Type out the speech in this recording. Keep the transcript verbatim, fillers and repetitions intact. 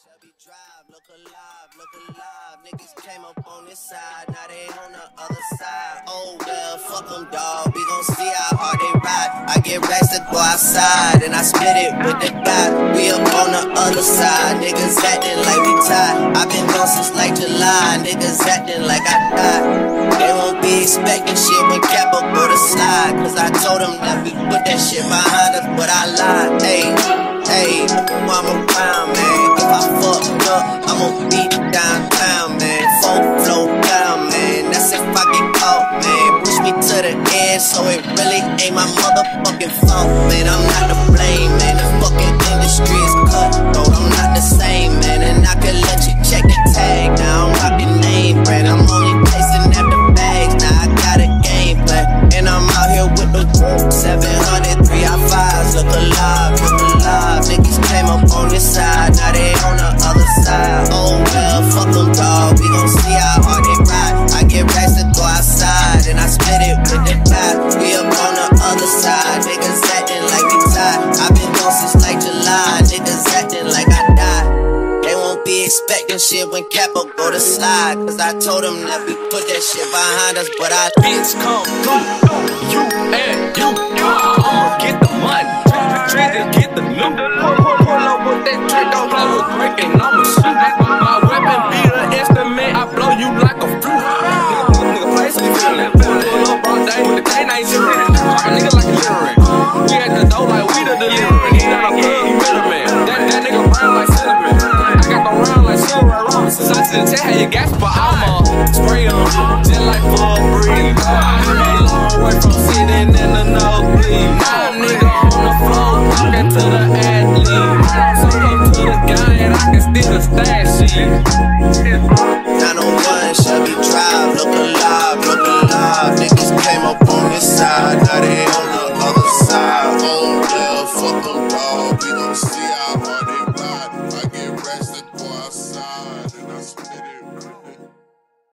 Shelby Drive, look alive, look alive. Niggas came up on this side, now they on the other side. Oh well, fuck them, dawg. We gon' see how hard they ride. I get racks to go outside, and I split it with the guy. We up on the other side, niggas acting like we tied. I've been gone since like July, niggas acting like I died. They won't be expecting shit when Capo go to slide, cause I told them that we put that shit behind us, but I lied. Hey, hey, I'm around, man. If I fucked up, I'ma beat downtown, man. Full flow down, man. That's if I get caught, man. Push me to the end, so it really ain't my motherfucking fault, man. I'm not to blame, man. The fucking industry is cutthroat. I'm not the same, man. And I could let you check the tag. Now I'm rocking name brand. I'm only placing after bags. Now I got a game plan, and I'm out here with the seven hundred three I fives. Look alive, look alive. Niggas came up on this side, now they on the other side. Oh well, fuck them, dawg. We gon' see how hard they ride. I get racks to go outside, and I split it with the guy. We up on the other side, niggas acting like we tied. I've been gone since like July, niggas acting like I died. They won't be expecting shit when Capo go to slide, cause I told them that we put that shit behind us, but I bitch come through, you and you, I'ma get the money, treat and get the loot. Pull, pull, pull up with that trick, don't play with breaking, I'ma shoot. My weapon be the instrument, I blow you like a flute. Nigga, nigga play some feeling, pull up all day with the K nine shooting. Drop a nigga like a literate. We at the door like we the delivery. He not a plug, he middleman. That, that nigga brown like cinnamon. I got the round like Silver Robinson. I just tell how you gas, but I'ma spray em just like for a breeze. I'm a long way from sitting in the nosebleed. Now a nigga on the floor talking to the athlete. So come to the guy and I can steal the stash shit. nine oh one Shelby Drive, look alive, look alive. Niggas came up on this side, now they